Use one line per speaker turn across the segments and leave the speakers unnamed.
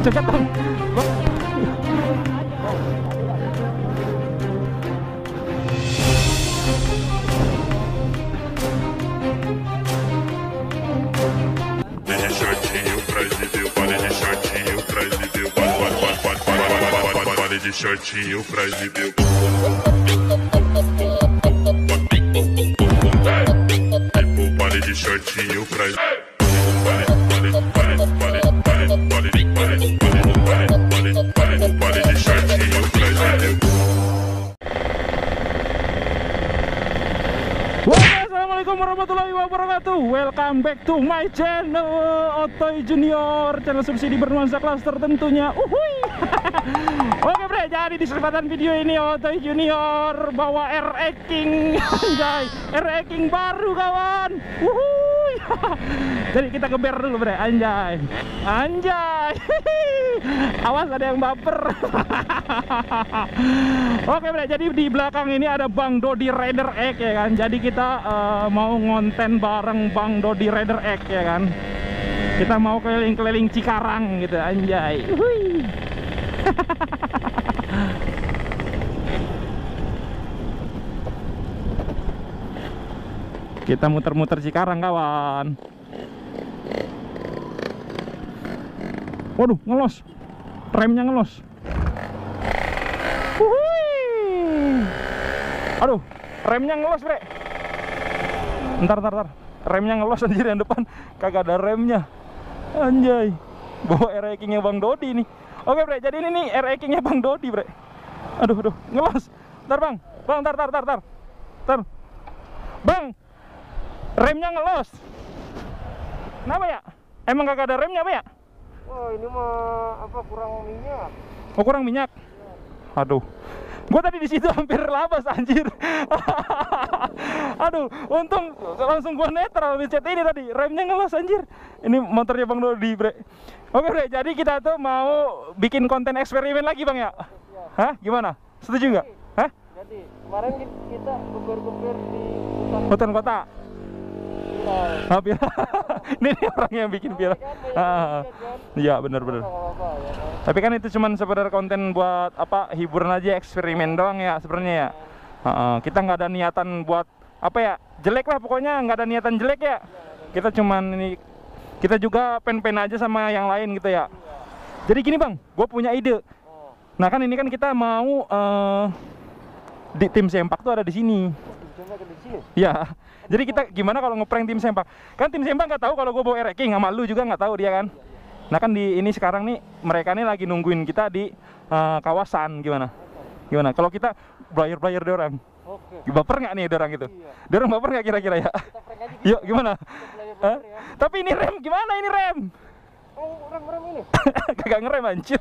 Cegat bang.
De shortinho pra exibir. Pare de shortinho pra pare de shortinho pra exibir.
Assalamualaikum warahmatullahi wabarakatuh. Welcome back to my channel Otoy Junior, channel subsidi bernuansa klaster tentunya. Uhuy. Oke bre, jadi di kesempatan video ini Otoy Junior bawa RE King. Anjay, RE King baru kawan. Uhuy. Jadi kita geber dulu bre, anjay. Anjay. Awas ada yang baper. Oke bre, jadi di belakang ini ada Bang Dodi Rider X ya kan. Jadi kita mau ngonten bareng Bang Dodi Rider X ya kan. Kita mau keliling-keliling Cikarang gitu, anjay. Uhuy. Kita muter-muter Cikarang kawan. Waduh, ngelos. Remnya ngelos. Aduh, remnya ngelos bre. Ntar. Remnya ngelos anjir, yang depan kagak ada remnya. Anjay. Bawa RE King-nya Bang Dodi nih. Oke bre, jadi ini nih RE King-nya Bang Dodi bre. Aduh, ngelos. Ntar bang, ntar. Bang, remnya ngelos. Kenapa ya? Emang kagak ada remnya apa ya?
Oh ini mah apa, kurang minyak.
Oh kurang minyak? Aduh, gua tadi di situ hampir labas anjir. Aduh, untung langsung gua netral di chat ini tadi. Remnya ngelos anjir. Ini motornya Bang Dodi bre. Oke bre, jadi kita tuh mau bikin konten eksperimen lagi bang ya? Hah? Gimana? Setuju nggak? Hah?
Jadi kemarin kita gugur-gugur di
hutan kota. Ini orang yang bikin viral. Iya benar. Tapi kan itu cuman sekedar konten buat apa, hiburan aja, eksperimen doang ya sebenarnya ya. Kita nggak ada niatan buat apa ya, jelek lah pokoknya, nggak ada niatan jelek ya. Kita cuman ini, kita juga pen-pen aja sama yang lain gitu ya. Jadi gini bang, gue punya ide. Nah kan ini kan kita mau di tim sempak tuh ada di sini. Ya, jadi kita gimana kalau ngeprank tim sempak? Kan tim sempak nggak tahu kalau gue bawa RE King, sama lu juga nggak tahu dia kan. Nah kan di ini sekarang nih mereka nih lagi nungguin kita di kawasan, gimana? Kalau kita blayar dia orang? Baper nggak nih dia orang gitu? Dia orang baper nggak kira-kira ya? Yuk gimana?
Ya.
Tapi ini rem gimana ini rem?
Oh rem ini?
Kagak ngerem anjir.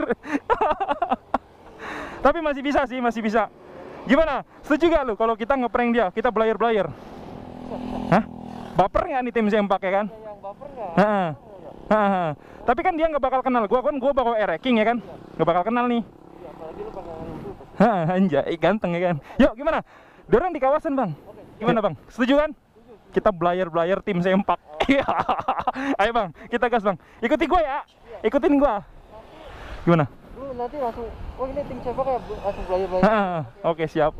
Tapi masih bisa sih, masih bisa. Gimana? Setuju gak lu kalau kita ngeprank dia, kita blayar? Hah? Baper nggak nih tim sempak ya kan?
Yang baper nggak?
Tapi kan dia nggak bakal kenal gua kan, gua bawa RE King ya kan? Nggak bakal kenal nih.
Iya, apalagi lu pakai
Anjay, ganteng ya kan? Yuk gimana? Dorang di kawasan bang. Gimana bang? Setuju kan? Kita blayar tim sempak. Ayo bang, kita gas bang. Ikuti gua ya. Ikutin gua. Gimana?
Lu nanti langsung, oh ini tim sempak ya, langsung blayar.
Oke siap.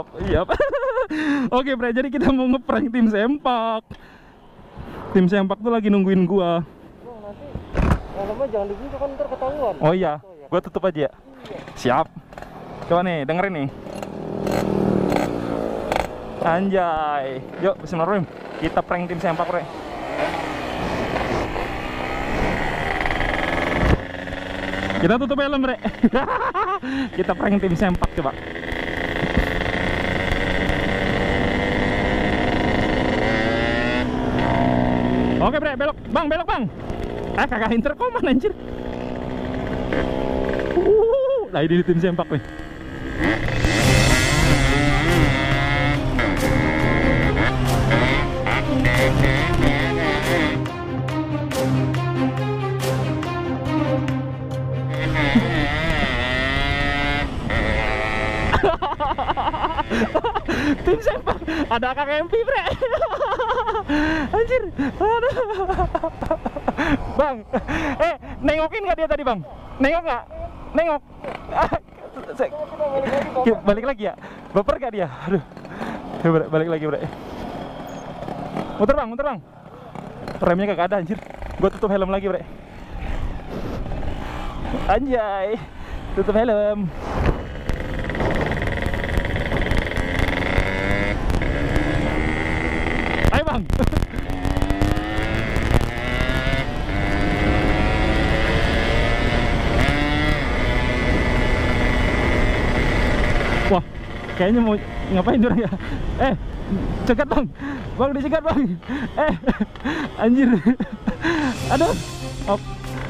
Oke bre, jadi kita mau ngeprank tim sempak. Tim sempak tuh lagi nungguin gua.
Oh nanti, lama jangan dibuka kan ntar ketahuan.
Oh iya, gua tutup aja ya. Siap. Coba nih, dengerin nih. Anjay. Yuk, bismillahirrahmanirrahim. Kita prank tim sempak bre. Kita tutup helm bre. Kita prank tim sempak coba. Oke bre, belok bang. Kagak interkoman anjir. Nah ini tim sempak nih. Tim sempak ada kakek MP bre. Anjir. Aduh. Bang, nengokin nggak dia tadi bang? Nengok nggak? Nengok. Balik lagi ya? Baper gak dia? Aduh. Balik lagi bre. Muter bang, muter bang. Remnya kagak ada anjir. Gua tutup helm lagi bre. Anjay. Tutup helm. Ayo bang. Wah, kayaknya mau ngapain orang ya? Cegat bang, bang dicegat bang. Anjir. Aduh. Op.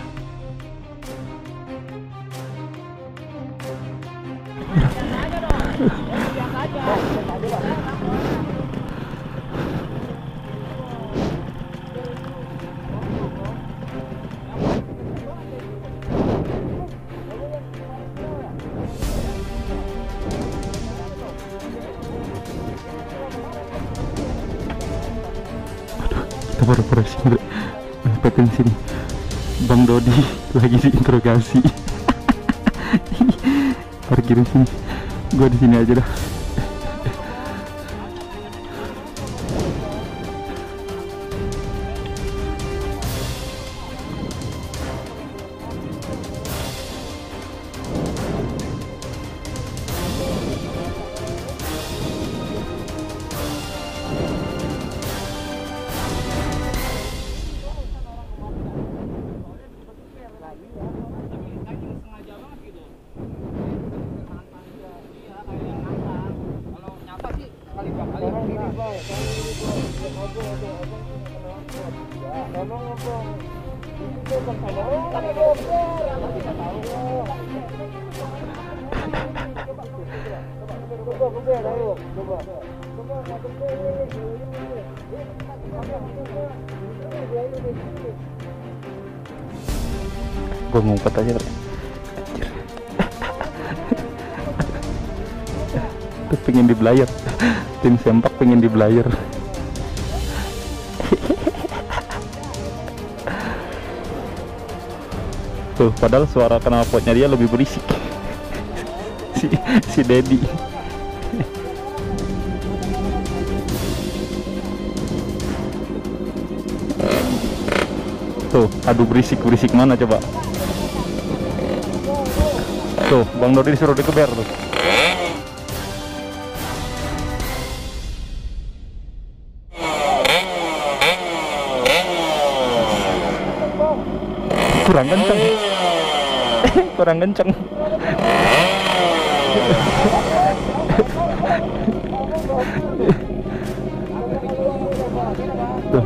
Kita baru sini petin sini. Bang Dodi lagi diinterogasi. Parkirin sini. Gua di sini aja dah. Gue ngumpet aja bre. Anjir. Tuh pengen di belayar. Tim sempak pengen di belayar. Tuh padahal suara knalpotnya dia lebih berisik. si Dedi. Tuh, aduh berisik mana coba? Tuh, Bang Dodi disuruh dikeber tuh. Kurang kenceng. Kurang kenceng. Tuh.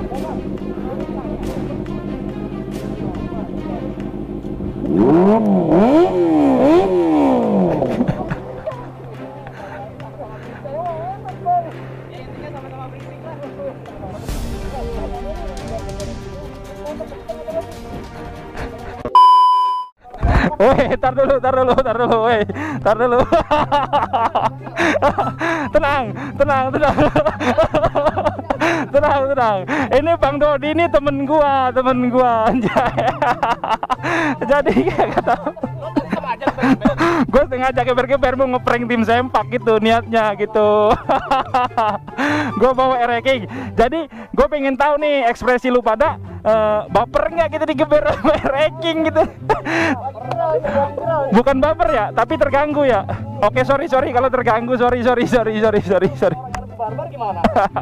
Woi, tar dulu, woi, tar dulu. Tenang. Tenang. Ini Bang Dodi ini temen gua, anjay. Jadi kata gue sengaja keber-keber mau ngeprank tim sempak gitu niatnya gitu. Gue bawa ranking. Jadi gue pengen tahu nih ekspresi lu pada baper nggak gitu digeber sama ranking gitu. Bukan baper ya, tapi terganggu ya. Oke, sorry kalau terganggu. Sorry.
Barbar gimana?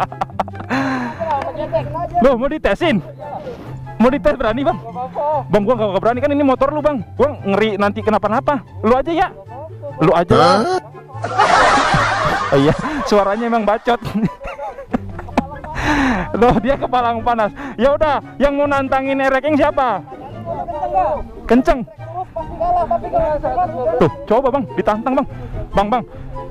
Loh, mau ditesin? Mau dites berani bang? Bang gua gak berani kan ini motor lu bang. Gua ngeri nanti kenapa-napa. Lu aja ya. Oh iya, suaranya emang bacot. Loh, dia kepalang panas. Ya udah, yang mau nantangin ranking siapa? Kenceng. Tuh, coba bang, ditantang bang. Bang.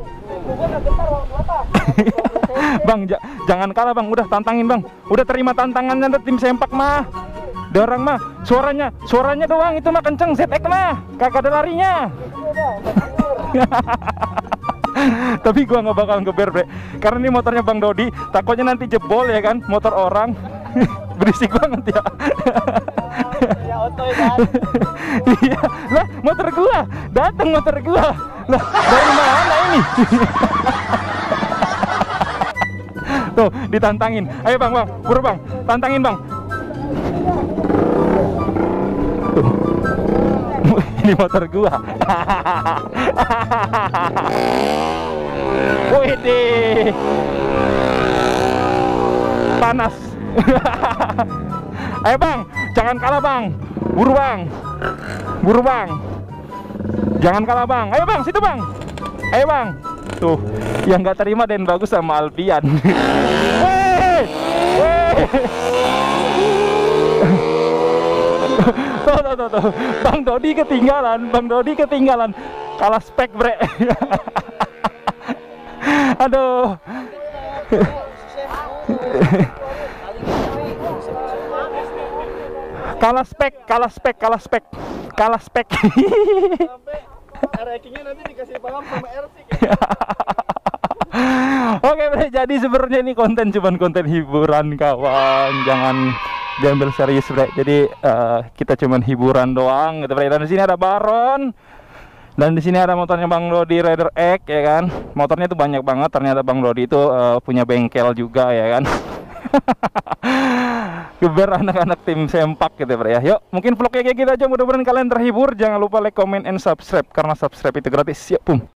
Bang, jangan kalah bang, udah tantangin bang. Udah terima tantangannya tim sempak mah. Dorang mah suaranya doang itu mah kenceng, ZX mah kagak ada larinya. Tapi gua nggak bakal ngeber bre, karena ini motornya Bang Dodi, takutnya nanti jebol ya kan, motor orang. Berisik banget ya.
Ya otoy kan.
Iya, lah motor gua, datang motor gua. Lah dari mana ini? Tuh, ditantangin. Ayo bang, buru bang, tantangin bang. Tuh. Ini motor gua. Wede. Panas. Ayo bang, jangan kalah bang. Buru bang. Buru bang. Jangan kalah bang. Ayo bang, situ bang. Ayo bang. Tuh, yang nggak terima dan bagus sama Alfian. Weh. Weh. Tuh. Bang Dodi ketinggalan. Kalah spek, bre. Aduh. Kalah spek.
Rankingnya nanti dikasih paham sama RC.
Oke, bre, jadi sebenarnya ini cuman konten hiburan kawan. Jangan diambil serius, bre. Jadi kita cuman hiburan doang gitu, bre. Dan di sini ada Baron. Dan di sini ada motornya Bang Dodi Rider X ya kan. Motornya tuh banyak banget. Ternyata Bang Dodi itu punya bengkel juga ya kan. Geber anak-anak tim sempak gitu ya. Yuk, mungkin vlognya kayak gitu aja. Mudah-mudahan kalian terhibur. Jangan lupa like, comment, and subscribe karena subscribe itu gratis. Siap, pum.